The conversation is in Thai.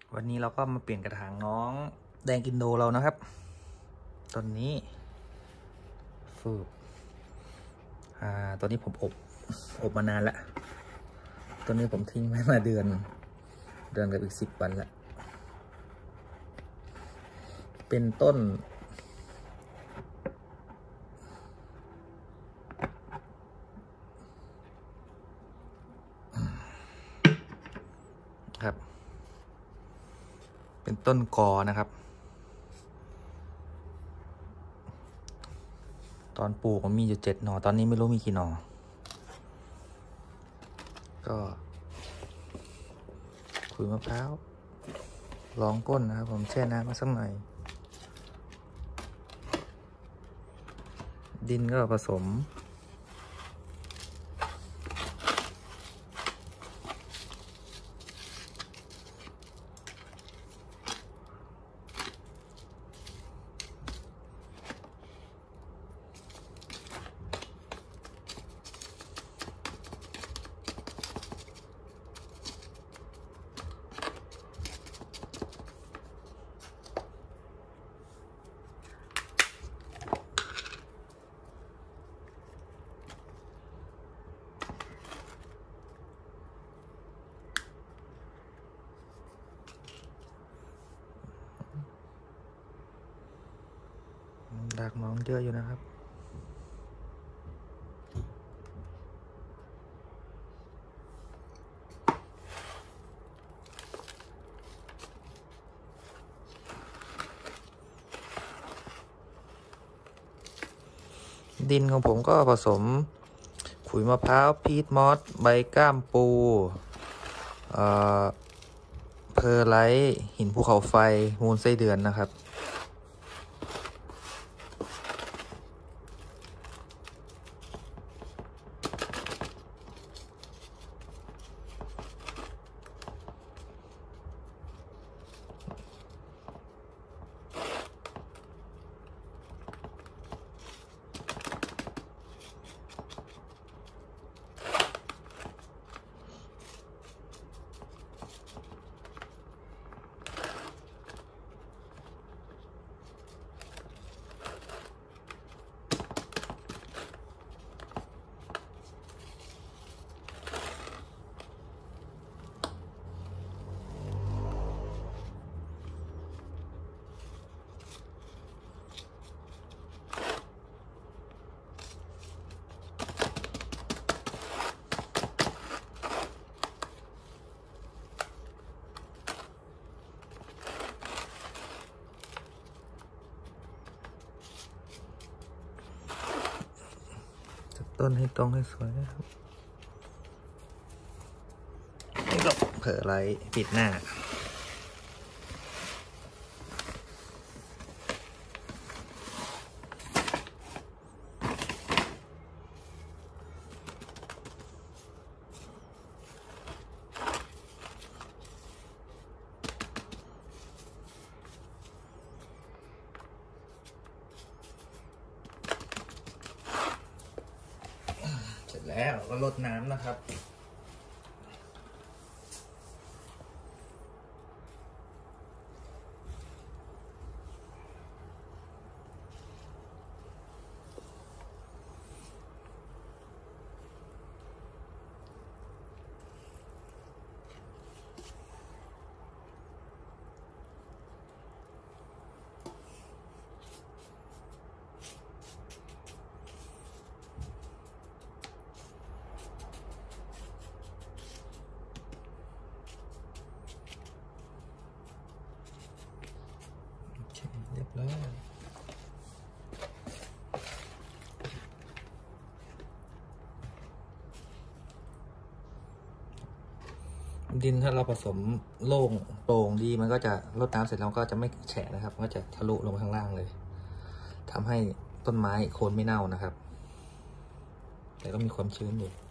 วันนี้เราก็มาเปลี่ยนกระถางน้องแดงอินโดเรานะครับต้นนี้ฟืบตัวนี้ผมอบมานานแล้วตัวนี้ผมทิ้งไว้มาเดือนกับอีก10 วันแล้วเป็นต้นครับเป็นต้นกอนะครับตอนปลูกมันมีอยู่7 หน่อตอนนี้ไม่รู้มีกี่หน่อก็ขุยมะพร้าวรองก้นนะครับผมแช่น้ำมาสักหน่อยดินก็ผสมดากน้องเยอะอยู่นะครับดินของผมก็ผสมขุยมะพร้าวพีทมอสใบก้ามปูเพอร์ไลท์หินภูเขาไฟมูลไส้เดือนนะครับต้นให้ตรงให้สวยนะครับนี่ก็เผลอไรปิดหน้าเสร็จแล้วก็รดน้ำนะครับเรียบร้อยดินถ้าเราผสมโล่งโปร่งดีมันก็จะรดน้ำเสร็จแล้วก็จะไม่แฉะนะครับก็จะทะลุลงข้างล่างเลยทำให้ต้นไม้โคนไม่เน่านะครับแต่ก็มีความชื้นอยู่